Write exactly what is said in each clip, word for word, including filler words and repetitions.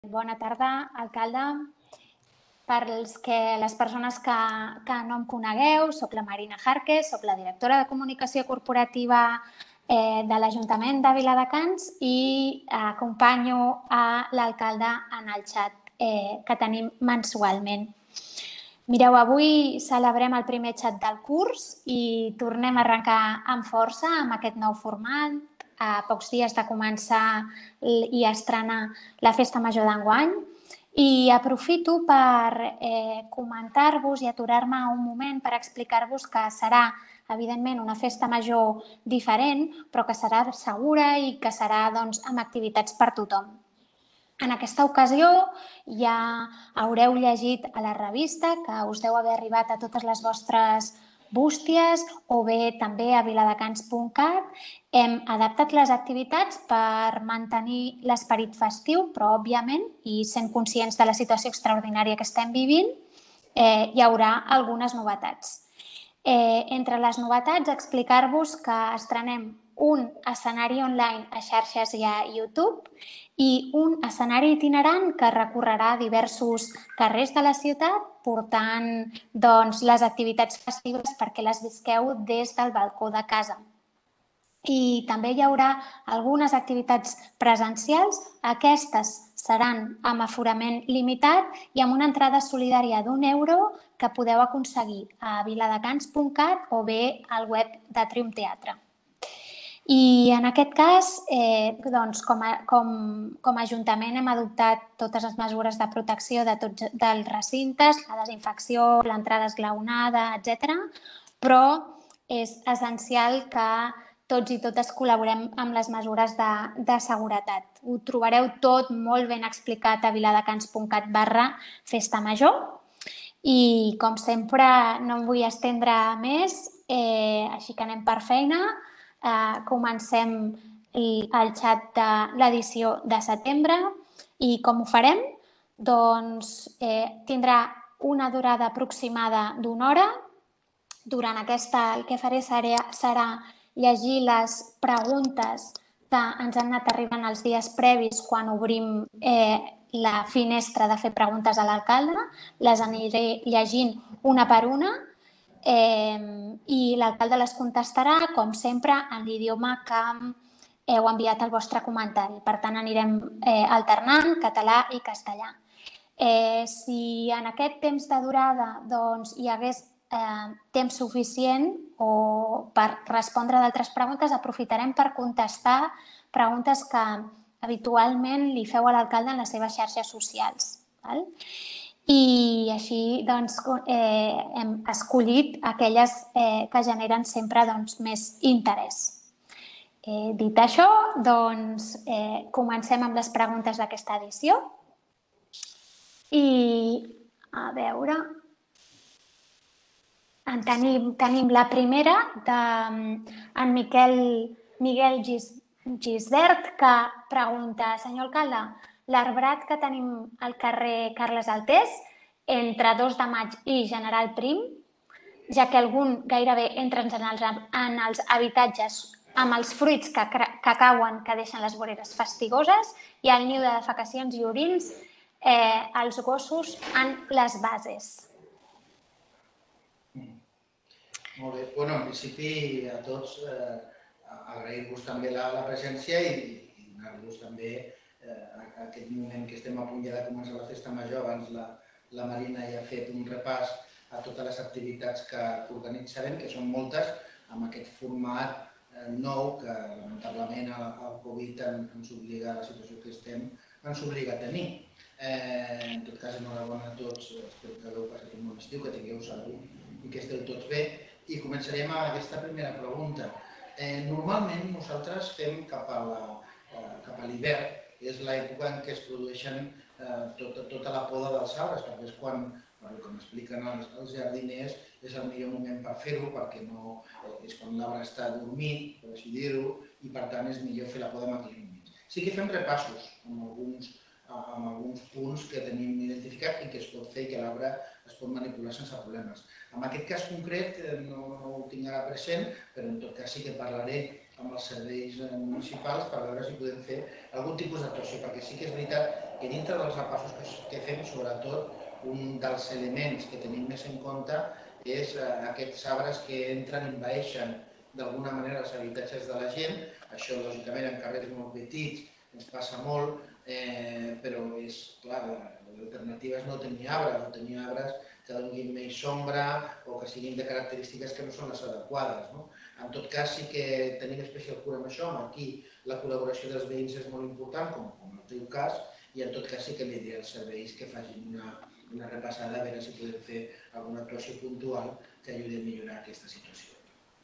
Bona tarda, alcalde. Per les, que, les persones que, que no em conegueu, soc la Marina Jarque, soc la directora de Comunicació Corporativa eh, de l'Ajuntament de Viladecans i acompanyo a l'alcalde en el xat eh, que tenim mensualment. Mireu, avui celebrem el primer xat del curs i tornem a arrencar amb força amb aquest nou format, a pocs dies de començar i estrenar la Festa Major d'enguany. I aprofito per eh, comentar-vos i aturar-me un moment per explicar-vos que serà, evidentment, una festa major diferent, però que serà segura i que serà doncs, amb activitats per tothom. En aquesta ocasió ja haureu llegit a la revista, que us deu haver arribat a totes les vostres bústies o bé també a viladecans punt cat. Hem adaptat les activitats per mantenir l'esperit festiu, però, òbviament, i sent conscients de la situació extraordinària que estem vivint, eh, hi haurà algunes novetats. Eh, entre les novetats, explicar-vos que estrenem un escenari online a xarxes i a YouTube i un escenari itinerant que recorrerà diversos carrers de la ciutat portant doncs, les activitats festives perquè les visqueu des del balcó de casa. I també hi haurà algunes activitats presencials. Aquestes seran amb aforament limitat i amb una entrada solidària d'un euro que podeu aconseguir a viladecans punt cat o bé al web de Triumph Teatre. I en aquest cas, eh, doncs, com, a, com, com a Ajuntament hem adoptat totes les mesures de protecció de tots dels recintes, la desinfecció, l'entrada esglaonada, etcètera. Però és essencial que tots i totes col·laborem amb les mesures de, de seguretat. Ho trobareu tot molt ben explicat a viladecans punt cat barra festa major. I, com sempre, no em vull estendre més, eh, així que anem per feina. Eh, comencem el xat de l'edició de setembre i com ho farem? Doncs eh, tindrà una durada aproximada d'una hora. Durant aquesta el que faré serà, serà llegir les preguntes que ens han anat arribant els dies previs quan obrim eh, la finestra de fer preguntes a l'alcalde. Les aniré llegint una per una. Eh, i l'alcalde les contestarà, com sempre, en l'idioma que heu enviat al vostre comentari. Per tant, anirem eh, alternant català i castellà. Eh, si en aquest temps de durada doncs, hi hagués eh, temps suficient o per respondre d'altres preguntes, aprofitarem per contestar preguntes que habitualment li feu a l'alcalde en les seves xarxes socials. Val? I així doncs, eh, hem escollit aquelles eh, que generen sempre doncs, més interès. Eh, dit això, doncs, eh, comencem amb les preguntes d'aquesta edició. I, a veure, en tenim, tenim la primera d'en Miquel, Miguel Gis, Gisbert, que pregunta: senyor alcalde, l'arbrat que tenim al carrer Carles Altés, entre dos de maig i General Prim, ja que algun gairebé entra en els, en els habitatges amb els fruits que, que cauen, que deixen les voreres fastigoses, i el niu de defecacions i orins, eh, els gossos en les bases. Molt bé. Bueno, en principi, a tots eh, agrair-vos també la, la presència i, i donar-vos també eh, aquest moment que estem a punt ja de començar la festa major. Abans la, la Marina ja ha fet un repàs a totes les activitats que organitzarem, que són moltes, amb aquest format eh, nou que lamentablement el, el Covid ens obliga, a la situació que estem, ens obliga a tenir. Eh, en tot cas, enhorabona a tots, espero que hagueu passat un bon estiu, que tingueu salut i que esteu tots bé. I començarem amb aquesta primera pregunta. Eh, normalment nosaltres fem cap a l'hivern, és l'època en què es produeixen eh, tota, tota la poda dels arbres, perquè és quan, com expliquen els, els jardiners, és el millor moment per fer-ho, perquè no, eh, és quan l'arbre està dormit, per així dir-ho, i per tant és millor fer la poda amb aquells moments. Sí que fem repassos amb alguns, amb alguns punts que tenim identificat i que es pot fer i que l'arbre es pot manipular sense problemes. En aquest cas concret no, no ho tinc ara present, però en tot cas sí que parlaré amb els serveis municipals per veure si podem fer algun tipus d'actuació, perquè sí que és veritat que dintre dels repassos que, que fem, sobretot, un dels elements que tenim més en compte és eh, aquests arbres que entren i envaeixen d'alguna manera els habitatges de la gent. Això, lògicament, en carrers molt petits ens passa molt, eh, però és clar, l'alternativa és no tenir arbres, o tenir arbres que donin més sombra o que siguin de característiques que no són les adequades. No? En tot cas, sí que tenim especial cura amb això. Aquí la col·laboració dels veïns és molt important, com, com en el teu cas, i en tot cas sí que li diré als serveis que facin una, una repassada a veure si podem fer alguna actuació puntual que ajudi a millorar aquesta situació.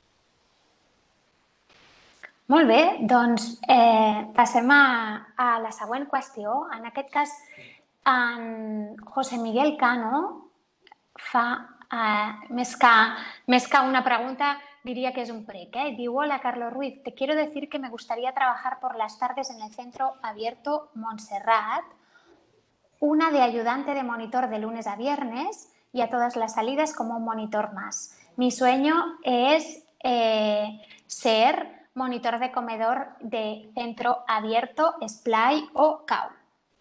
Molt bé, doncs eh, passem a, a la següent qüestió. En aquest cas, en José Miguel Cano fa, eh, més, que, més que una pregunta, diría que es un prec. ¿eh? Digo, hola Carlos Ruiz, te quiero decir que me gustaría trabajar por las tardes en el Centro Abierto Montserrat, una de ayudante de monitor de lunes a viernes y a todas las salidas como un monitor más. Mi sueño es eh, ser monitor de comedor de Centro Abierto, Splay o C A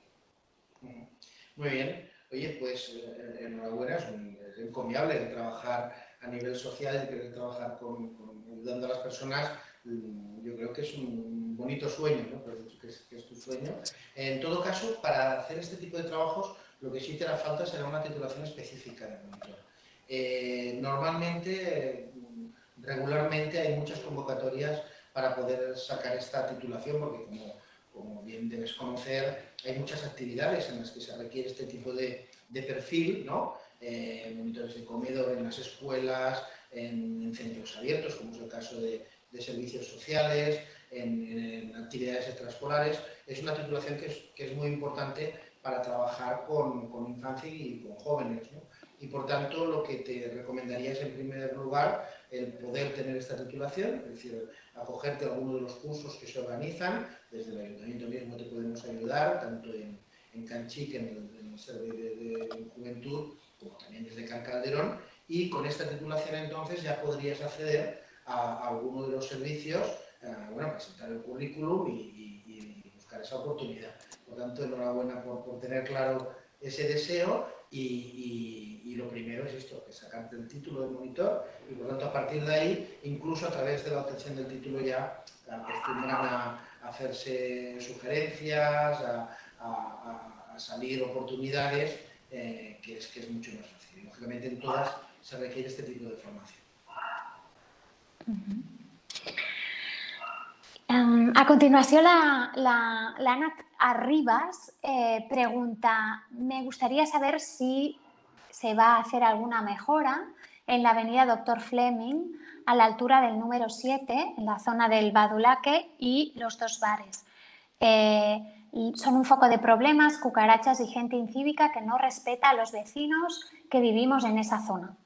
U. Muy bien. Oye, pues eh, enhorabuena, es, un, es encomiable el trabajar a nivel social, el querer trabajar con, con, ayudando a las personas. Yo creo que es un bonito sueño, ¿no? Pero que es, que es tu sueño. En todo caso, para hacer este tipo de trabajos, lo que sí te hará falta será una titulación específica de monitor. Eh, normalmente, regularmente hay muchas convocatorias para poder sacar esta titulación, porque como, como bien debes conocer, hay muchas actividades en las que se requiere este tipo de, de perfil, ¿no? Eh, monitores de comedor en las escuelas, en, en centros abiertos, como es el caso de, de servicios sociales, en, en actividades extraescolares. Es una titulación que es, que es muy importante para trabajar con, con infancia y con jóvenes, ¿no? Y por tanto, lo que te recomendaría es, en primer lugar, el poder tener esta titulación, es decir, acogerte a alguno de los cursos que se organizan. Desde el Ayuntamiento mismo te podemos ayudar, tanto en, en Canchic, en el, en el Servicio de, de Juventud, como también desde Can Calderón, y con esta titulación entonces ya podrías acceder a, a alguno de los servicios, eh, bueno, presentar el currículum y, y, y buscar esa oportunidad. Por tanto, enhorabuena por, por tener claro ese deseo. Y, y, y lo primero es esto, que sacarte el título de monitor y por tanto a partir de ahí, incluso a través de la obtención del título ya acostumbran a, a hacerse sugerencias, a, a, a salir oportunidades, eh, que, es, que es mucho más fácil. Y, lógicamente en todas se requiere este tipo de formación. Uh-huh. Um, a continuación, la, la, la Ana Arribas eh, pregunta, me gustaría saber si se va a hacer alguna mejora en la avenida Doctor Fleming a la altura del número siete, en la zona del Badulaque y los dos bares. Eh, son un foco de problemas, cucarachas y gente incívica que no respeta a los vecinos que vivimos en esa zona.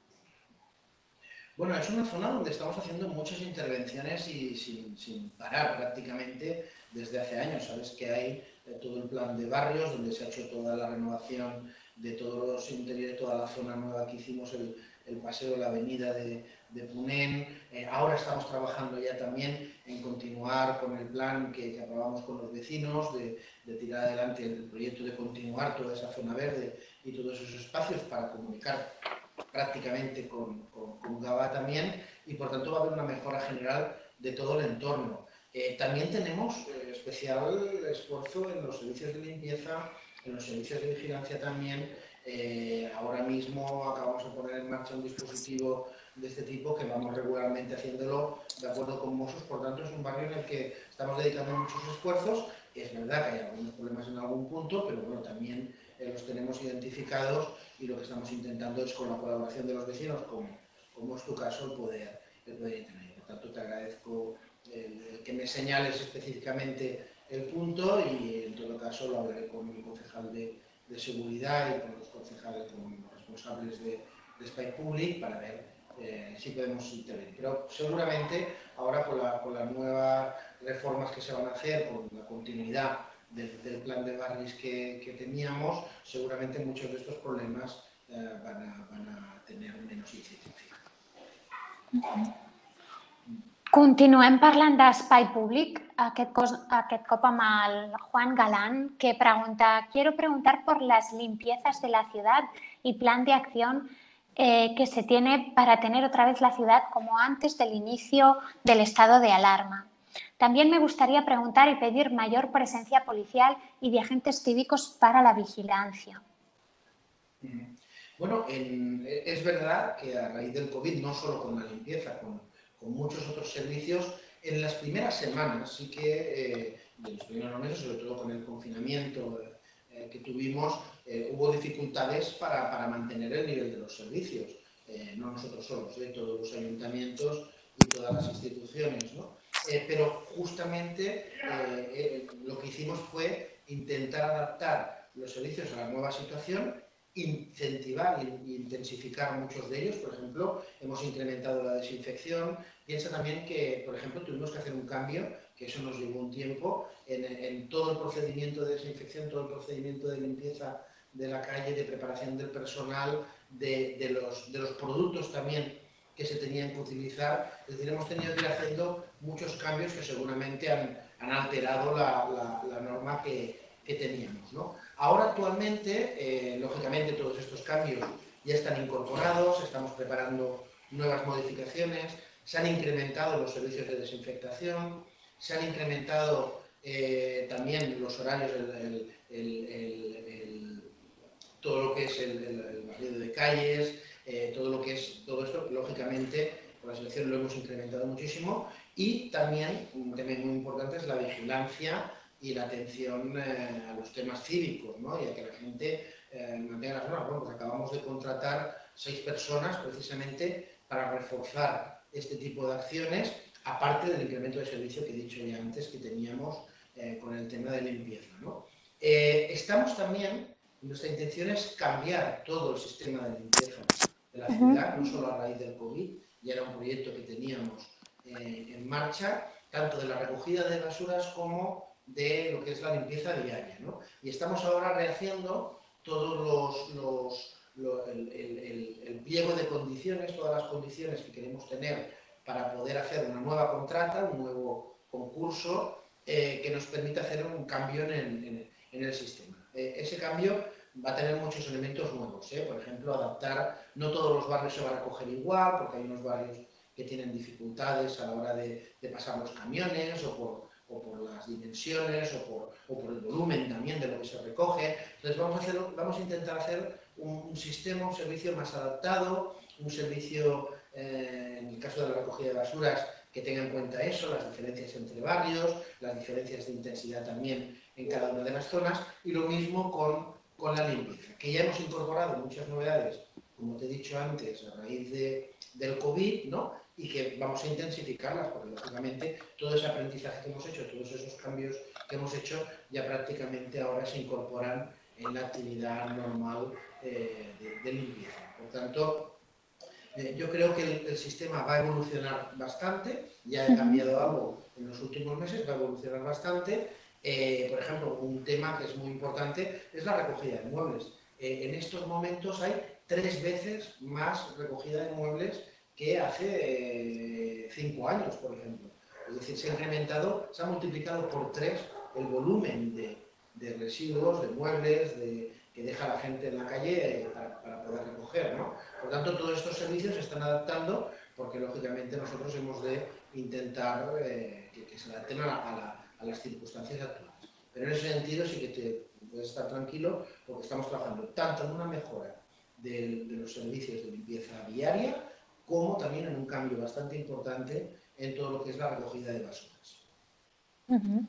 Bueno, es una zona donde estamos haciendo muchas intervenciones y sin, sin parar prácticamente desde hace años. Sabes que hay eh, todo el plan de barrios, donde se ha hecho toda la renovación de todos los interiores, toda la zona nueva que hicimos, el, el paseo, la avenida de, de Punén. Eh, ahora estamos trabajando ya también en continuar con el plan que, que aprobamos con los vecinos, de, de tirar adelante el proyecto de continuar toda esa zona verde y todos esos espacios para comunicar prácticamente con, con, con Gavà también, y por tanto va a haber una mejora general de todo el entorno. Eh, también tenemos eh, especial esfuerzo en los servicios de limpieza, en los servicios de vigilancia también. Eh, ahora mismo acabamos de poner en marcha un dispositivo de este tipo que vamos regularmente haciéndolo de acuerdo con Mossos. Por tanto, es un barrio en el que estamos dedicando muchos esfuerzos. Es verdad que hay algunos problemas en algún punto, pero bueno, también eh, los tenemos identificados y lo que estamos intentando es, con la colaboración de los vecinos, como, como es tu caso, el poder, el poder intervenir. Por tanto, te agradezco el, el que me señales específicamente el punto y en todo caso lo hablaré con el concejal de, de seguridad y con los concejales, con los responsables de, de Espai Públic para ver eh, si podemos intervenir. Pero seguramente ahora con, la, con las nuevas reformas que se van a hacer, con la continuidad del, del plan de barris que, que teníamos, seguramente muchos de estos problemas eh, van, a, van a tener menos incidencia. Continuem parlant d'espai públic, aquest, cos, aquest cop amb el Juan Galán, que pregunta: quiero preguntar por las limpiezas de la ciudad y plan de acción eh, que se tiene para tener otra vez la ciudad como antes del inicio del estado de alarma. También me gustaría preguntar y pedir mayor presencia policial y de agentes cívicos para la vigilancia. Bueno, en, es verdad que a raíz del COVID, no solo con la limpieza, con, con muchos otros servicios, en las primeras semanas sí que, eh, en los primeros meses, sobre todo con el confinamiento eh, que tuvimos, eh, hubo dificultades para, para mantener el nivel de los servicios. Eh, no nosotros solos, eh, todos los ayuntamientos y todas las instituciones, ¿no? Eh, pero justamente eh, eh, lo que hicimos fue intentar adaptar los servicios a la nueva situación, incentivar e intensificar muchos de ellos. Por ejemplo, hemos incrementado la desinfección. Piensa también que, por ejemplo, tuvimos que hacer un cambio, que eso nos llevó un tiempo, en, en todo el procedimiento de desinfección, todo el procedimiento de limpieza de la calle, de preparación del personal, de, de, los, de los productos también que se tenían que utilizar. Es decir, hemos tenido que ir haciendo muchos cambios que seguramente han, han alterado la, la, la norma que, que teníamos, ¿no? Ahora actualmente, eh, lógicamente, todos estos cambios ya están incorporados, estamos preparando nuevas modificaciones, se han incrementado los servicios de desinfectación, se han incrementado eh, también los horarios, el, el, el, el, el, todo lo que es el, el, el barrido de calles, eh, todo lo que es todo esto, lógicamente, por la selección lo hemos incrementado muchísimo, y también, un tema muy importante, es la vigilancia y la atención eh, a los temas cívicos, ¿no? Y a que la gente eh, mantenga las normas. Bueno, pues acabamos de contratar seis personas precisamente para reforzar este tipo de acciones, aparte del incremento de servicio que he dicho ya antes que teníamos eh, con el tema de limpieza, ¿no? Eh, estamos también, nuestra intención es cambiar todo el sistema de limpieza de la ciudad, no solo a raíz del COVID, ya era un proyecto que teníamos eh, en marcha, tanto de la recogida de basuras como de lo que es la limpieza diaria, ¿no? Y estamos ahora rehaciendo todos los, los, los el, el, el, el pliego de condiciones, todas las condiciones que queremos tener para poder hacer una nueva contrata, un nuevo concurso eh, que nos permita hacer un cambio en, en, en el sistema. Eh, ese cambio va a tener muchos elementos nuevos, ¿eh? Por ejemplo, adaptar, no todos los barrios se van a coger igual, porque hay unos barrios que tienen dificultades a la hora de, de pasar los camiones o por o por las dimensiones, o por, o por el volumen también de lo que se recoge. Entonces vamos a, hacer, vamos a intentar hacer un, un sistema, un servicio más adaptado, un servicio, eh, en el caso de la recogida de basuras, que tenga en cuenta eso, las diferencias entre barrios, las diferencias de intensidad también en cada una de las zonas, y lo mismo con, con la limpieza, que ya hemos incorporado muchas novedades, como te he dicho antes, a raíz de, del COVID, ¿no? Y que vamos a intensificarlas, porque lógicamente todo ese aprendizaje que hemos hecho, todos esos cambios que hemos hecho, ya prácticamente ahora se incorporan en la actividad normal eh, de, de limpieza. Por tanto, eh, yo creo que el, el sistema va a evolucionar bastante, ya ha cambiado algo en los últimos meses, va a evolucionar bastante. Eh, por ejemplo, un tema que es muy importante es la recogida de muebles. Eh, en estos momentos hay tres veces más recogida de muebles que hace eh, cinco años, por ejemplo. Es decir, se ha incrementado, se ha multiplicado por tres el volumen de, de residuos, de muebles, de, que deja la gente en la calle eh, para, para poder recoger, ¿no? Por tanto, todos estos servicios se están adaptando porque, lógicamente, nosotros hemos de intentar eh, que, que se adapten a, la, a, la, a las circunstancias actuales. Pero en ese sentido sí que te puedes estar tranquilo porque estamos trabajando tanto en una mejora de, de los servicios de limpieza diaria, como también en un cambio bastante importante en todo lo que es la recogida de basuras. Uh-huh.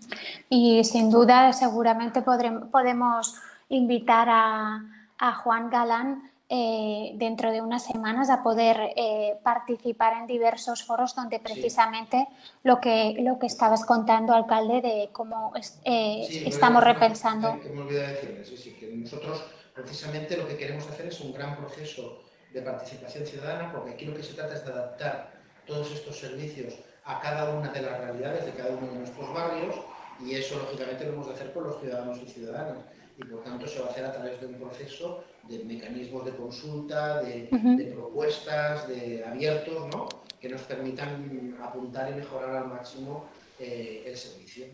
Y sin duda seguramente podremos, podemos invitar a, a Juan Galán eh, dentro de unas semanas a poder eh, participar en diversos foros donde precisamente sí. lo, que, lo que estabas contando, alcalde, de cómo eh, sí, estamos repensando. Que, que me olvidé decirles, sí, sí, que nosotros precisamente lo que queremos hacer es un gran proceso de participación ciudadana, porque aquí lo que se trata es de adaptar todos estos servicios a cada una de las realidades de cada uno de nuestros barrios, y eso lógicamente lo hemos de hacer con los ciudadanos y ciudadanas, y por tanto se va a hacer a través de un proceso de mecanismos de consulta, de, uh-huh. de propuestas, de abiertos, ¿no? que nos permitan apuntar y mejorar al máximo eh, el servicio.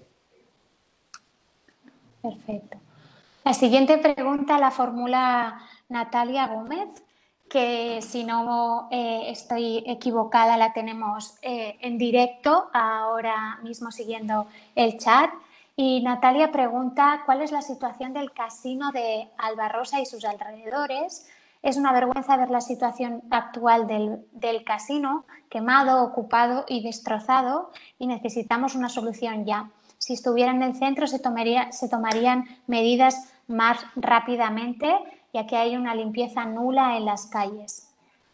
Perfecto. La siguiente pregunta la formula Natalia Gómez, que si no eh, estoy equivocada la tenemos eh, en directo ahora mismo siguiendo el chat. Y Natalia pregunta cuál es la situación del casino de Albarrosa y sus alrededores. Es una vergüenza ver la situación actual del, del casino, quemado, ocupado y destrozado, y necesitamos una solución ya. Si estuviera en el centro se, tomaría, se tomarían medidas más rápidamente, ya que hay una limpieza nula en las calles.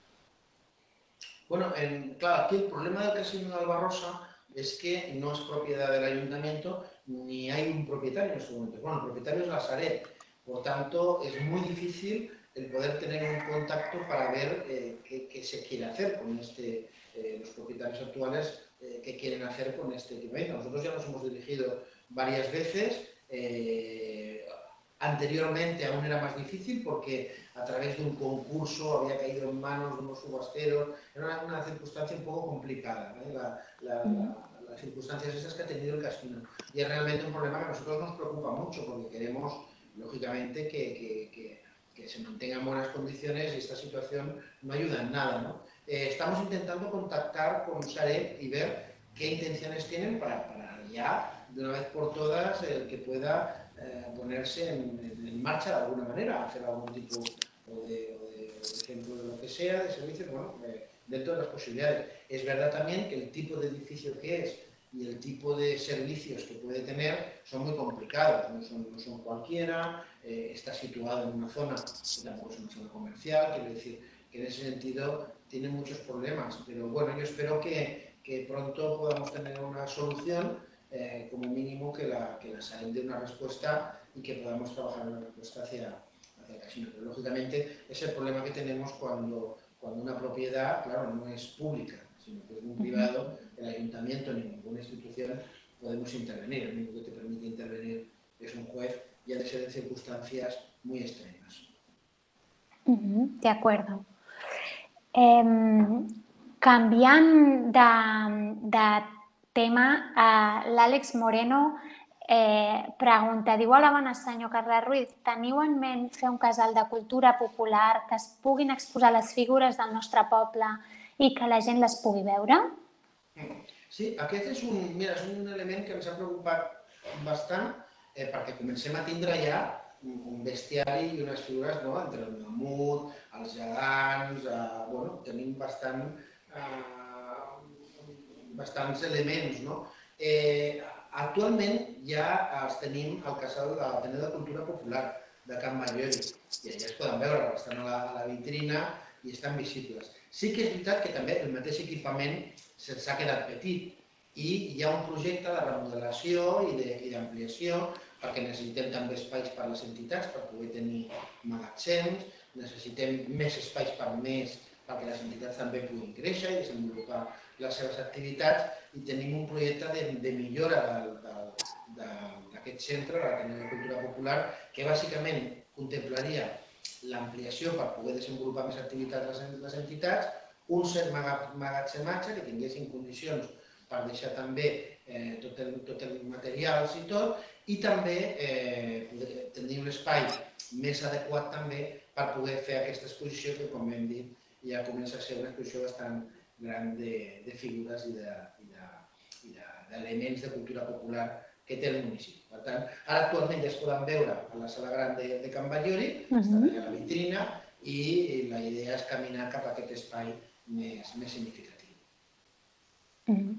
Bueno, en, claro, aquí el problema del casino de Albarrosa es que no es propiedad del ayuntamiento ni hay un propietario en este momento. Bueno, el propietario es la Sareb, por tanto es muy difícil el poder tener un contacto para ver eh, qué, qué se quiere hacer con este, eh, los propietarios actuales, eh, qué quieren hacer con este equipamiento. Nosotros ya nos hemos dirigido varias veces. Eh, Anteriormente aún era más difícil porque a través de un concurso había caído en manos de unos subasteros. Era una, una circunstancia un poco complicada, ¿eh? la, la, la, las circunstancias esas que ha tenido el casino. Y es realmente un problema que a nosotros nos preocupa mucho porque queremos, lógicamente, que, que, que, que se mantengan en buenas condiciones y esta situación no ayuda en nada, ¿no? Eh, estamos intentando contactar con Sareb y ver qué intenciones tienen para, para ya, de una vez por todas, el que pueda Eh, ponerse en, en marcha de alguna manera, hacer algún tipo o de, o de, o de ejemplo de lo que sea, de servicio, bueno, eh, dentro de las posibilidades. Es verdad también que el tipo de edificio que es y el tipo de servicios que puede tener son muy complicados, no son, no son cualquiera, eh, está situado en una zona que tampoco es una zona comercial, quiero decir que en ese sentido tiene muchos problemas, pero bueno, yo espero que, que pronto podamos tener una solución. Eh, como mínimo que la, que la Sareb dé una respuesta y que podamos trabajar en una respuesta hacia, hacia el casino. Pero lógicamente es el problema que tenemos cuando, cuando una propiedad, claro, no es pública, sino que es un privado, el ayuntamiento ni ninguna institución podemos intervenir. El único que te permite intervenir es un juez y ha de ser en circunstancias muy extremas. Uh-huh, de acuerdo. Eh, canviant de, de tema, eh, l'Àlex Moreno eh, pregunta, diu, hola, bones, senyor Carles Ruiz, teniu en ment fer un casal de cultura popular que es puguin exposar les figures del nostre poble i que la gent les pugui veure? Sí, aquest és un, mira, és un element que ens ha preocupat bastant eh, perquè comencem a tindre ja un bestiari i unes figures, no?, entre el mamut, els gegants, eh, bueno, tenim bastant, eh, bastants elements, no? Eh, actualment ja els tenim al casal de l'Ateneu de Cultura Popular de Can Batllori i allà es poden veure, estan a la, a la vitrina i estan visibles. Sí que és veritat que també el mateix equipament se'ns ha quedat petit i hi ha un projecte de remodelació i d'ampliació perquè necessitem també espais per a les entitats per poder tenir magatzems, necessitem més espais per mes perquè les entitats també puguin créixer i desenvolupar les seves activitats i tenim un projecte de, de millora d'aquest centre, de l'Ateneu de Cultura Popular, que bàsicament contemplaria l'ampliació per poder desenvolupar més activitats les entitats, un cert magatzematge que tinguessin condicions per deixar també eh, tot, el, tot el materials i tot, i també eh, tenir un espai més adequat també per poder fer aquesta exposició que, com hem dit, ja comença a ser una exposició bastant gran de, de figures i d'elements de, de, de cultura popular que té el municipi. Per tant, ara actualment ja es poden veure a la sala gran de, de Can Batllori, uh-huh. Estan allà a la vitrina, i la idea és caminar cap a aquest espai més, més significatiu. Uh-huh.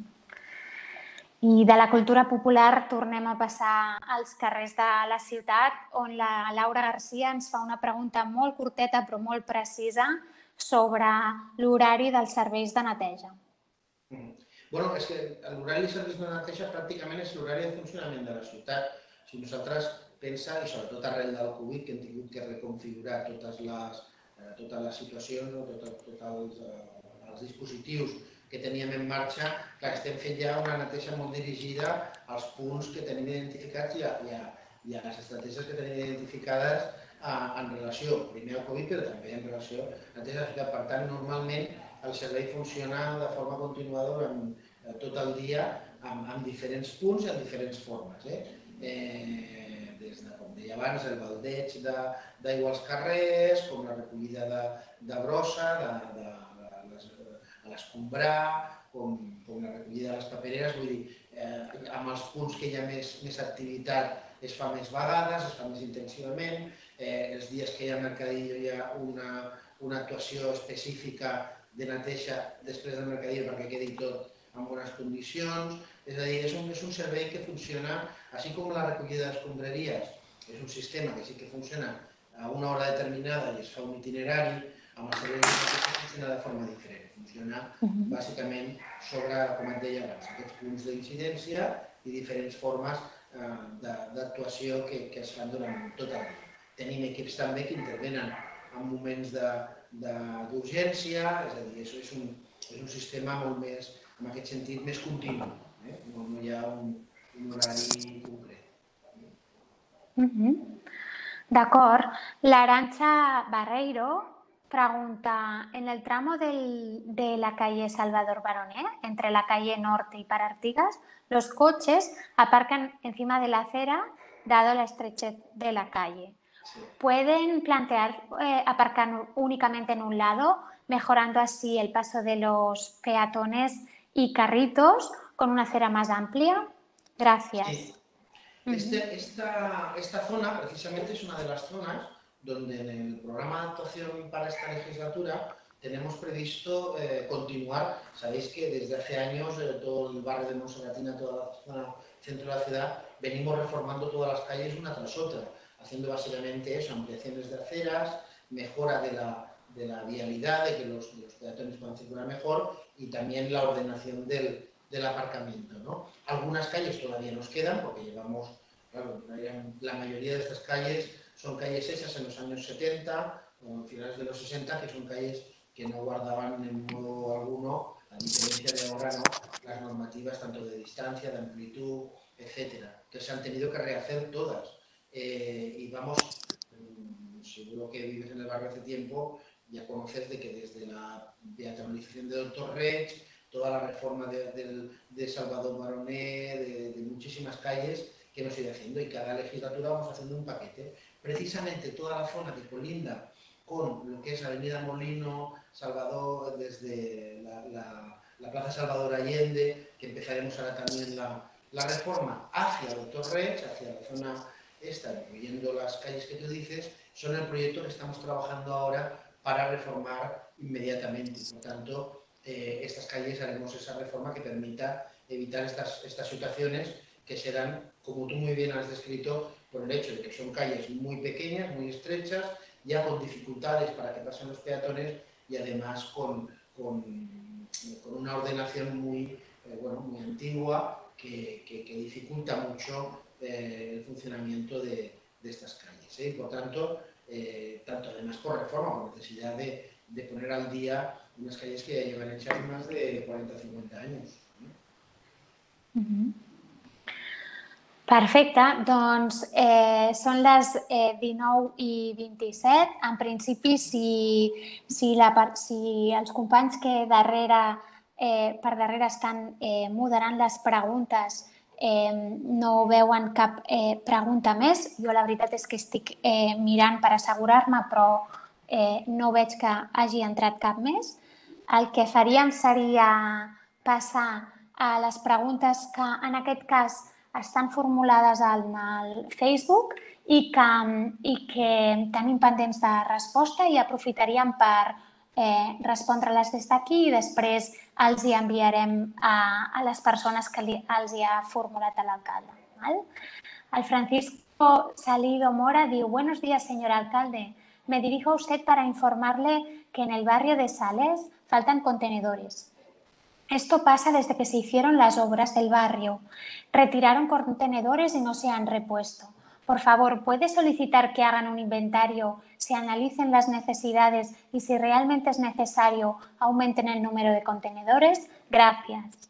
I de la cultura popular tornem a passar als carrers de la ciutat, on la Laura Garcia ens fa una pregunta molt curteta però molt precisa sobre l'horari dels serveis de neteja. Mm. Bueno, és que l'horari de serveis de neteja pràcticament és l'horari de funcionament de la ciutat. Si nosaltres pensa, i sobretot arrel del Covid, que hem tingut que reconfigurar totes les, eh, totes les situacions, no? Tot, tots els, eh, els dispositius que teníem en marxa, que estem fent ja una neteja molt dirigida als punts que tenim identificats i a, i a, i a les estratègies que tenim identificades a, en relació, primer al Covid, però també en relació a la neteja de la ciutat. Per tant, normalment el servei funciona de forma continuada durant tot el dia amb, amb diferents punts i amb diferents formes. Eh? Eh, des de, com deia abans, el baldeig d'aigua als carrers, com la recollida de, de brossa, de, de, de, de l'escombrar, com, com la recollida de les papereres. Vull dir, eh, amb els punts que hi ha més, més activitat es fa més vegades, es fa més intensivament. Eh, els dies que hi ha mercadillo hi ha una, una actuació específica de neteja després del mercadillo perquè quedi tot en bones condicions. És a dir, és un, és un servei que funciona, així com la recollida d'escombraries, és un sistema que sí que funciona a una hora determinada i es fa un itinerari, amb el servei que funciona de forma diferent. Funciona bàsicament sobre, com et deia abans, aquests punts d'incidència i diferents formes d'actuació que, que es fan durant tot el dia. Tenim equips també que intervenen en moments d'urgència, és a dir, és, és, un, és un sistema molt més, en aquest sentit, més continu. Eh? No, no hi ha un, un horari concret. Mm-hmm. D'acord. L'Arantxa Barreiro pregunta, en el tramo del, de la calle Salvador Baroné, entre la calle Norte y para Artigas, los coches aparcan encima de la acera dado la estrechez de la calle. Sí. ¿Pueden plantear eh, aparcar únicamente en un lado, mejorando así el paso de los peatones y carritos con una acera más amplia? Gracias. Sí. Este, esta, esta zona precisamente es una de las zonas donde en el programa de actuación para esta legislatura tenemos previsto eh, continuar. Sabéis que desde hace años eh, todo el barrio de Monserratina, toda la zona centro de la ciudad, venimos reformando todas las calles una tras otra, haciendo básicamente eso, ampliaciones de aceras, mejora de la, de la vialidad, de que los, los peatones puedan circular mejor y también la ordenación del, del aparcamiento, ¿no? Algunas calles todavía nos quedan porque llevamos, claro, la mayoría de estas calles son calles hechas en los años setenta o finales de los sesenta, que son calles que no guardaban en modo alguno, a diferencia de ahora, ¿no?, las normativas tanto de distancia, de amplitud, etcétera, que se han tenido que rehacer todas. Eh, y vamos, seguro que vives en el barrio hace tiempo, ya conoces de que desde la peatonalización de Doctor Reig, toda la reforma de, de, de Salvador Baroné, de, de muchísimas calles que hemos ido haciendo, y cada legislatura vamos haciendo un paquete. Precisamente toda la zona que colinda con lo que es Avenida Molino, Salvador, desde la, la, la Plaza Salvador Allende, que empezaremos ahora también la, la reforma, hacia Doctor Reig, hacia la zona esta, incluyendo las calles que tú dices, son el proyecto que estamos trabajando ahora para reformar inmediatamente. Por tanto, eh, estas calles haremos esa reforma que permita evitar estas, estas situaciones que se dan, como tú muy bien has descrito, por el hecho de que son calles muy pequeñas, muy estrechas, ya con dificultades para que pasen los peatones y además con, con, con una ordenación muy, eh, bueno, muy antigua que, que, que dificulta mucho eh, el funcionamiento de, de estas calles. ¿eh? Por tanto, eh, tanto además por reforma, por necesidad de, de poner al día unas calles que ya llevan hechas más de cuarenta o cincuenta años. ¿eh? Uh-huh. Perfecte, doncs eh, són les eh, dinou i vint-i-set. En principi, si, si, la, si els companys que darrere, eh, per darrere estan eh, moderant les preguntes eh, no veuen cap eh, pregunta més, jo la veritat és que estic eh, mirant per assegurar-me, però eh, no veig que hagi entrat cap més. El que faríem seria passar a les preguntes que en aquest cas estan formulades al Facebook i que, i que tenim pendents de resposta i aprofitaríem per eh, respondre-les des d'aquí i després els hi enviarem a, a les persones que li, els hi ha formulat a l'alcalde. ¿Vale? El Francisco Salido Mora diu: Buenos días, señor alcalde. Me dirijo a usted para informarle que en el barrio de Sales faltan contenedores. Esto pasa desde que se hicieron las obras del barrio. Retiraron contenedores y no se han repuesto. Por favor, ¿puede solicitar que hagan un inventario, se analicen las necesidades y si realmente es necesario aumenten el número de contenedores? Gracias.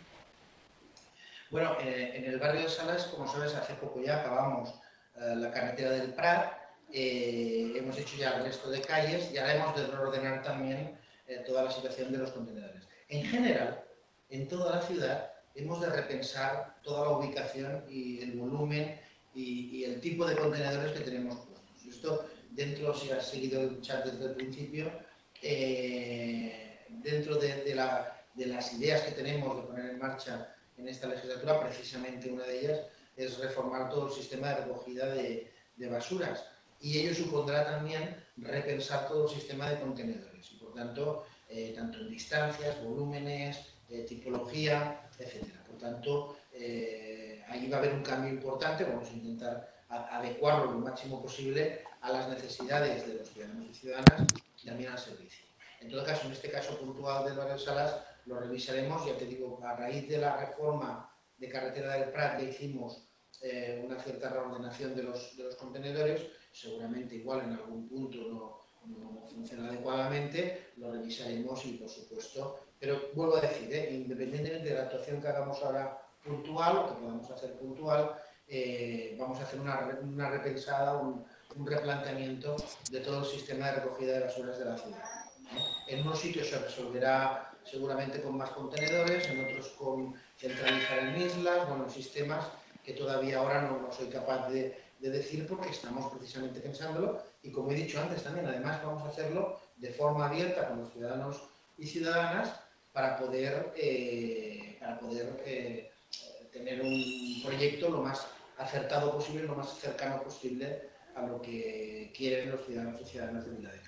Bueno, eh, en el barrio de Sales, como sabes, hace poco ya acabamos eh, la carretera del Prat, eh, hemos hecho ya el resto de calles y ahora hemos de reordenar también eh, toda la situación de los contenedores. En general, en toda la ciudad, hemos de repensar toda la ubicación y el volumen y, y el tipo de contenedores que tenemos puestos. Esto, dentro, si has seguido el chat desde el principio, eh, dentro de, de, la, de las ideas que tenemos de poner en marcha en esta legislatura, precisamente una de ellas es reformar todo el sistema de recogida de, de basuras. Y ello supondrá también repensar todo el sistema de contenedores. Y, por tanto, eh, tanto en distancias, volúmenes, eh, tipología, etcétera. Por tanto, eh, ahí va a haber un cambio importante. Vamos a intentar a, adecuarlo lo máximo posible a las necesidades de los ciudadanos y ciudadanas y también al servicio. En todo caso, en este caso puntual del barrio Salas, lo revisaremos. Ya te digo, a raíz de la reforma de Carretera del Prat ya hicimos eh, una cierta reordenación de los, de los contenedores. Seguramente igual en algún punto no, no funciona adecuadamente, lo revisaremos y por supuesto, pero vuelvo a decir, ¿eh? independientemente de la actuación que hagamos ahora puntual o que podamos hacer puntual, eh, vamos a hacer una, una repensada, un, un replanteamiento de todo el sistema de recogida de basuras de la ciudad. ¿eh? En unos sitios se resolverá seguramente con más contenedores, en otros con centralizar en islas, bueno, sistemas que todavía ahora no, no soy capaz de, de decir porque estamos precisamente pensándolo y, como he dicho antes también, además vamos a hacerlo de forma abierta con los ciudadanos y ciudadanas para poder, eh, para poder eh, tener un proyecto lo más acertado posible, lo más cercano posible a lo que quieren los ciudadanos y ciudadanas de Viladecans.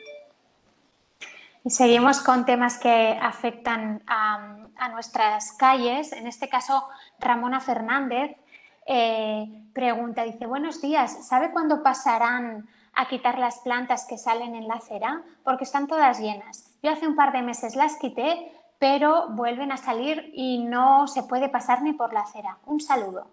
Y seguimos con temas que afectan a, a nuestras calles. En este caso, Ramona Fernández eh, pregunta, dice, buenos días, ¿sabe cuándo pasarán a quitar las plantas que salen en la acera? Porque están todas llenas. Yo hace un par de meses las quité, pero vuelven a salir y no se puede pasar ni por la acera. Un saludo.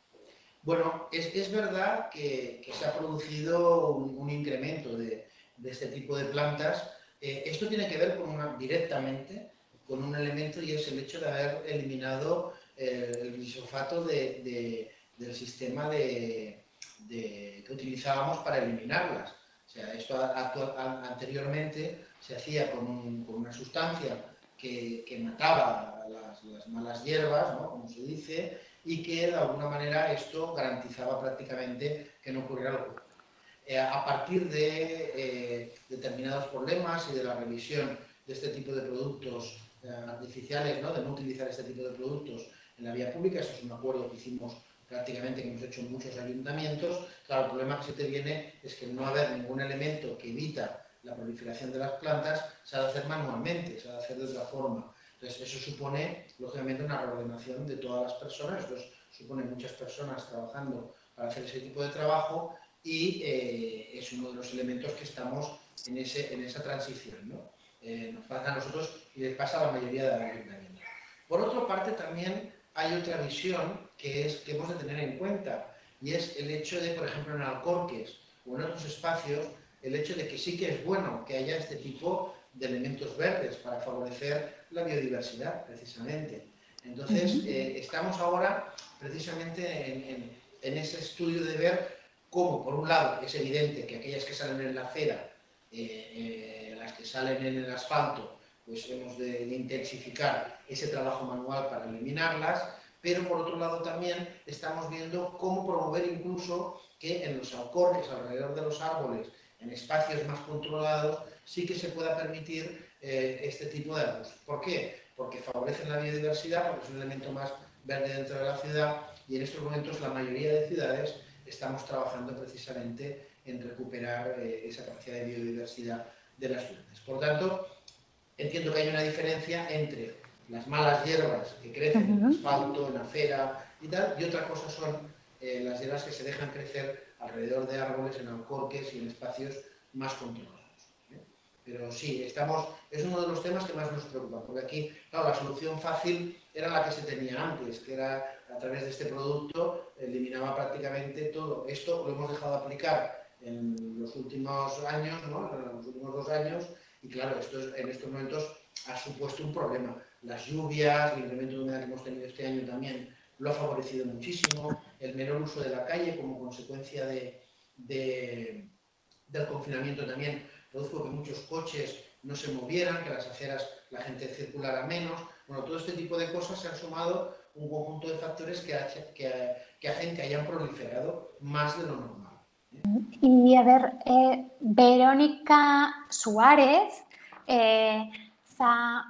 Bueno, es, es verdad que, que se ha producido un, un incremento de, de este tipo de plantas. Eh, esto tiene que ver con una, directamente con un elemento y es el hecho de haber eliminado eh, el glifosato de, de, del sistema de, de, que utilizábamos para eliminarlas. O sea, esto actual, anteriormente se hacía con, un, con una sustancia que, que mataba las, las malas hierbas, ¿no? Como se dice, y que de alguna manera esto garantizaba prácticamente que no ocurriera lo que ocurre. Eh, a partir de eh, determinados problemas y de la revisión de este tipo de productos eh, artificiales, ¿no? de no utilizar este tipo de productos en la vía pública, eso es un acuerdo que hicimos prácticamente, que hemos hecho en muchos ayuntamientos. Claro, el problema que se te viene es que no haber ningún elemento que evita la proliferación de las plantas, se ha de hacer manualmente, se ha de hacer de otra forma. Entonces, eso supone, lógicamente, una reordenación de todas las personas, eso supone muchas personas trabajando para hacer ese tipo de trabajo y eh, es uno de los elementos que estamos en, ese, en esa transición, ¿no? Eh, nos pasa a nosotros y les pasa a la mayoría de los ayuntamientos. Por otra parte, también hay otra visión que, es, que hemos de tener en cuenta y es el hecho de, por ejemplo, en Alcorques o en otros espacios, el hecho de que sí que es bueno que haya este tipo de elementos verdes para favorecer la biodiversidad, precisamente. Entonces, eh, estamos ahora precisamente en, en, en ese estudio de ver cómo, por un lado, es evidente que aquellas que salen en la acera, eh, eh, las que salen en el asfalto, pues hemos de, de intensificar ese trabajo manual para eliminarlas, pero por otro lado también estamos viendo cómo promover incluso que en los alcorques, alrededor de los árboles, en espacios más controlados, sí que se pueda permitir eh, este tipo de arbustos. ¿Por qué? Porque favorecen la biodiversidad, porque es un elemento más verde dentro de la ciudad y en estos momentos la mayoría de ciudades estamos trabajando precisamente en recuperar eh, esa capacidad de biodiversidad de las ciudades. Por tanto, entiendo que hay una diferencia entre las malas hierbas que crecen en asfalto, en acera y tal, y otra cosa son eh, las hierbas que se dejan crecer alrededor de árboles, en alcorques y en espacios más controlados. ¿eh? Pero sí, estamos, es uno de los temas que más nos preocupa, porque aquí, claro, la solución fácil era la que se tenía antes, que era a través de este producto, eliminaba prácticamente todo. Esto lo hemos dejado de aplicar en los últimos años, ¿no? En los últimos dos años, y claro, esto es, en estos momentos ha supuesto un problema. Las lluvias, el incremento de humedad que hemos tenido este año también lo ha favorecido muchísimo, el menor uso de la calle como consecuencia de, de, del confinamiento también produjo que muchos coches no se movieran, que las aceras la gente circulara menos. Bueno, todo este tipo de cosas se han sumado un conjunto de factores que, hace, que, que hacen que hayan proliferado más de lo normal. ¿eh? Y a ver, eh, Verónica Suárez eh, fa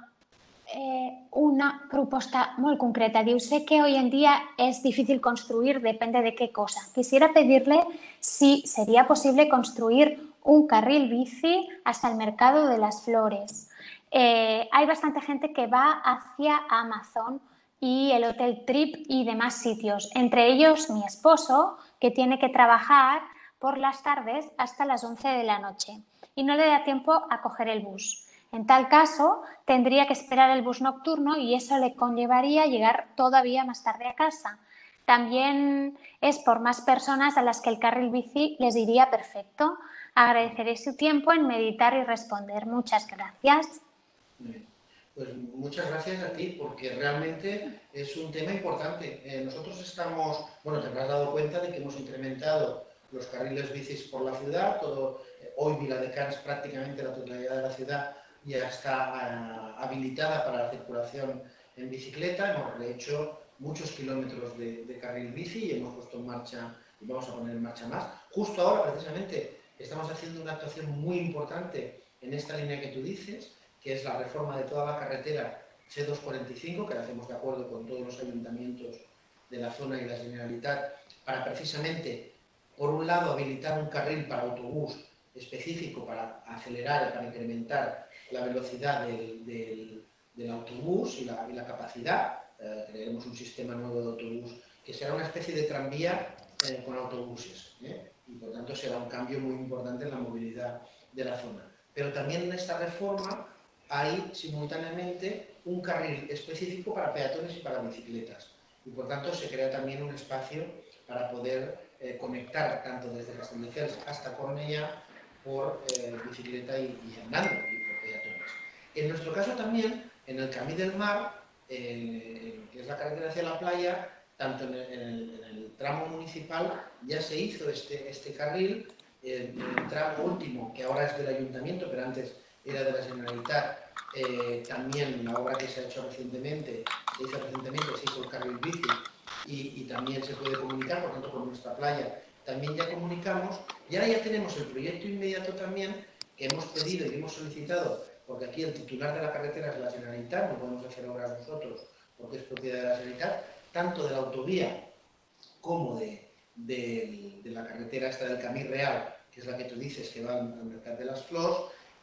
eh, una proposta molt concreta. Diu, sé que hoy en día es difícil construir, depende de qué cosa. Quisiera pedirle si sería posible construir un carril bici hasta el mercado de las flores. Eh, hay bastante gente que va hacia Amazon y el Hotel Trip y demás sitios, entre ellos mi esposo, que tiene que trabajar por las tardes hasta las once de la noche y no le da tiempo a coger el bus. En tal caso, tendría que esperar el bus nocturno y eso le conllevaría llegar todavía más tarde a casa. También es por más personas a las que el carril bici les iría perfecto. Agradeceré su tiempo en meditar y responder. Muchas gracias. Pues muchas gracias a ti, porque realmente es un tema importante. Eh, nosotros estamos, bueno, te habrás dado cuenta de que hemos incrementado los carriles bicis por la ciudad. Todo, eh, hoy Viladecans, prácticamente la totalidad de la ciudad ya está uh, habilitada para la circulación en bicicleta. Hemos hecho muchos kilómetros de, de carril bici y hemos puesto en marcha, y vamos a poner en marcha más. Justo ahora, precisamente, estamos haciendo una actuación muy importante en esta línea que tú dices, que es la reforma de toda la carretera C doscientos cuarenta y cinco, que la hacemos de acuerdo con todos los ayuntamientos de la zona y la Generalitat, para precisamente, por un lado, habilitar un carril para autobús específico para acelerar y para incrementar la velocidad del, del, del autobús y la, y la capacidad. Eh, crearemos un sistema nuevo de autobús que será una especie de tranvía eh, con autobuses, ¿eh? Y por tanto será un cambio muy importante en la movilidad de la zona. Pero también en esta reforma hay simultáneamente un carril específico para peatones y para bicicletas. Y por tanto se crea también un espacio para poder eh, conectar tanto desde Castelldefels hasta Cornellà por eh, bicicleta y, y andando y por peatones. En nuestro caso también, en el Camí del Mar, eh, que es la carretera hacia la playa, tanto en el, en el, en el tramo municipal ya se hizo este, este carril, eh, en el tramo último, que ahora es del ayuntamiento, pero antes era de la Generalitat. Eh, también la obra que se ha hecho recientemente, se hizo recientemente, se hizo el carril bici y, y también se puede comunicar, por tanto con nuestra playa también ya comunicamos, y ahora ya tenemos el proyecto inmediato también que hemos pedido y hemos solicitado, porque aquí el titular de la carretera es la Generalitat, no podemos hacer obras nosotros porque es propiedad de la Generalitat, tanto de la autovía como de, de, de la carretera esta del Camí Real, que es la que tú dices que va al, al Mercat de las Flors,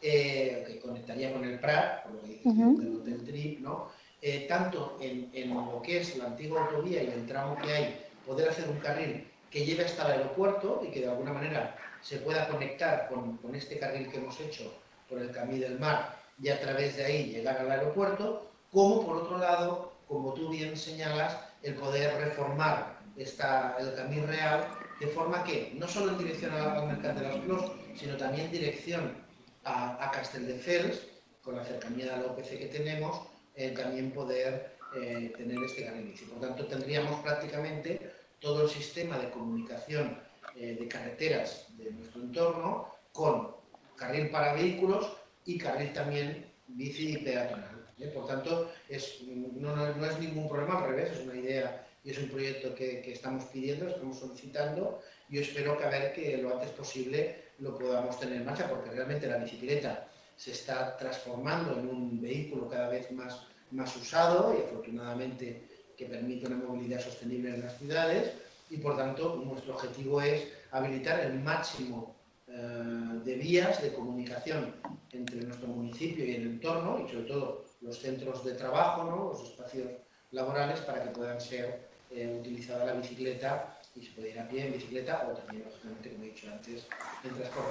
eh, que conectaría con el Prat, por lo que dices uh-huh. del Hotel Trip, ¿no? Eh, tanto en, en lo que es la antigua autovía y el tramo que hay, poder hacer un carril que lleve hasta el aeropuerto y que de alguna manera se pueda conectar con, con este carril que hemos hecho por el Camí del Mar y a través de ahí llegar al aeropuerto, como por otro lado, como tú bien señalas, el poder reformar esta, el Camí Real de forma que, no solo en dirección al Mercat de las Flors, sino también en dirección a, a Castelldefels, con la cercanía de la O P C que tenemos, eh, también poder eh, tener este carril bici. Por tanto, tendríamos prácticamente todo el sistema de comunicación eh, de carreteras de nuestro entorno con carril para vehículos y carril también bici y peatonal. ¿eh? Por tanto, es, no, no, no es ningún problema, al revés, es una idea y es un proyecto que, que estamos pidiendo, estamos solicitando. Yo espero que a ver que lo antes posible lo podamos tener en marcha, porque realmente la bicicleta se está transformando en un vehículo cada vez más, más usado y afortunadamente que permite una movilidad sostenible en las ciudades y por tanto nuestro objetivo es habilitar el máximo eh, de vías de comunicación entre nuestro municipio y el entorno y sobre todo los centros de trabajo, ¿no? Los espacios laborales para que puedan ser eh, utilizada la bicicleta y se puede ir a pie en bicicleta o también, lógicamente, como he dicho antes, en transporte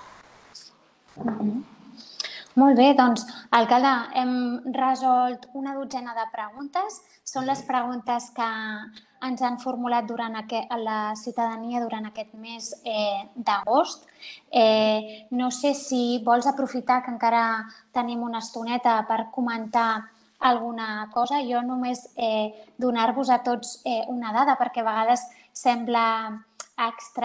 público. Mm-hmm. Molt bé, doncs, alcalde, hem resolt una dotzena de preguntes. Són les preguntes que ens han formulat durant aquest, la ciutadania durant aquest mes eh, d'agost. Eh, no sé si vols aprofitar que encara tenim una estoneta per comentar alguna cosa. Jo només eh, donar-vos a tots eh, una dada, perquè a vegades sembla estrany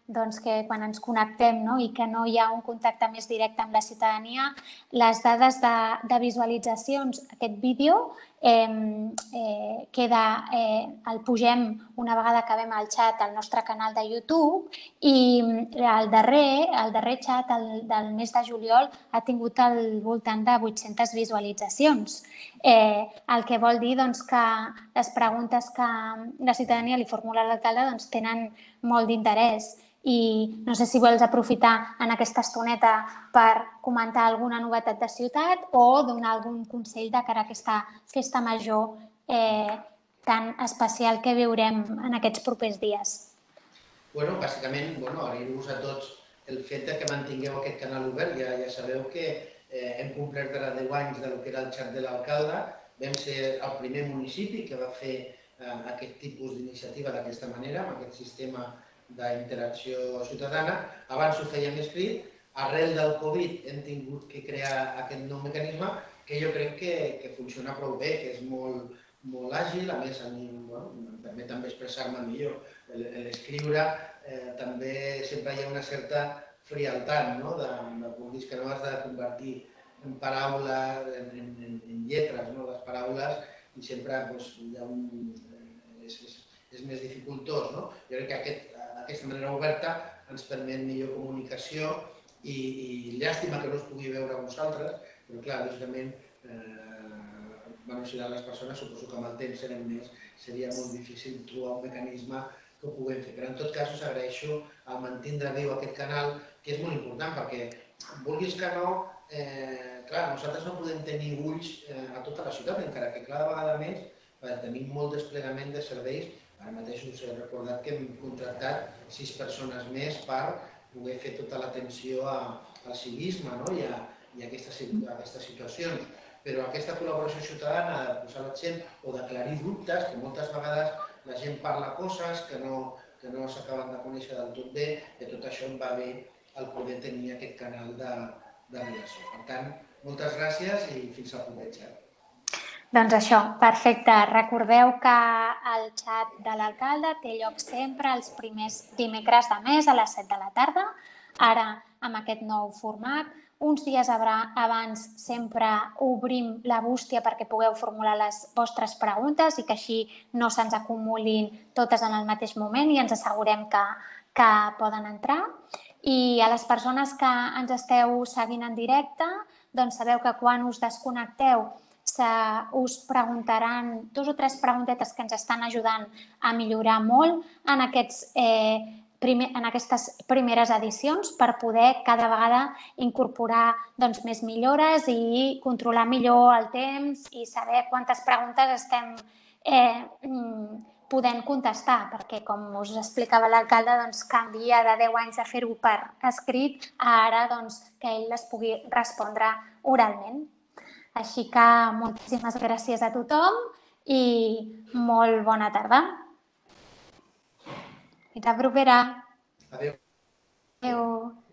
doncs, que quan ens connectem, no? I que no hi ha un contacte més directe amb la ciutadania, les dades de, de visualitzacions, aquest vídeo, eh, eh, queda, eh, el pugem una vegada acabem el xat al nostre canal de YouTube i el darrer, el darrer xat el, del mes de juliol ha tingut al voltant de vuit-centes visualitzacions. Eh, el que vol dir doncs, que les preguntes que la ciutadania li formula a l'alcalde doncs, tenen molt d'interès. I no sé si vols aprofitar en aquesta estoneta per comentar alguna novetat de ciutat o donar algun consell de cara a aquesta festa major eh, tan especial que viurem en aquests propers dies. Bueno, bàsicament, bueno, agrair-vos a tots el fet que mantingueu aquest canal obert. Ja, ja sabeu que eh, hem complert ara deu anys del que era el xat de l'alcalde. Vam ser el primer municipi que va fer eh, aquest tipus d'iniciativa d'aquesta manera, amb aquest sistema d'interacció ciutadana. Abans ho fèiem escrit. Arrel del Covid hem tingut que crear aquest nou mecanisme que jo crec que, que funciona prou bé, que és molt, molt àgil, a més a mi bueno, em permet també expressar-me millor. L'escriure eh, també sempre hi ha una certa frialtat, no? de, de, vulguis que no has de convertir en paraules, en, en, en lletres, no? Les paraules, i sempre doncs, hi ha un, és, és, és més dificultós. No? Jo crec que aquest, aquesta manera oberta ens permet millor comunicació i, i llàstima que no es pugui veure a vosaltres, però clar, lògicament, eh, bueno, si les persones suposo que amb el temps serem més, seria molt difícil trobar un mecanisme que ho puguem fer. Però en tot cas us agraeixo a mantindre viu aquest canal, que és molt important perquè, vulguis que no, eh, clar, nosaltres no podem tenir ulls eh, a tota la ciutat, encara que cada vegada més per tenir molt desplegament de serveis. Ara mateix us he recordat que hem contractat sis persones més per poder fer tota l'atenció al civisme, no? I a, i a aquestes, a aquestes situacions. Però aquesta col·laboració ciutadana de posar l'accent o d'aclarir dubtes, que moltes vegades la gent parla coses que no, que no s'acaben de conèixer del tot bé, de tot això em va bé el poder tenir aquest canal de, de relació. Per tant, moltes gràcies i fins al proper xat. Doncs això, perfecte. Recordeu que el xat de l'alcalde té lloc sempre els primers dimecres de mes a les set de la tarda. Ara, amb aquest nou format, uns dies abans sempre obrim la bústia perquè pugueu formular les vostres preguntes i que així no se'ns acumulin totes en el mateix moment i ens assegurem que, que poden entrar. I a les persones que ens esteu seguint en directe, doncs sabeu que quan us desconnecteu us preguntaran dos o tres preguntetes que ens estan ajudant a millorar molt en, aquests, eh, primer, en aquestes primeres edicions per poder cada vegada incorporar doncs, més millores i controlar millor el temps i saber quantes preguntes estem eh, podent contestar, perquè com us explicava l'alcalde, doncs, canvia de deu anys de fer-ho per escrit a ara doncs, que ell les pugui respondre oralment. Així que moltíssimes gràcies a tothom i molt bona tarda. Fins la propera. Adéu. Adéu.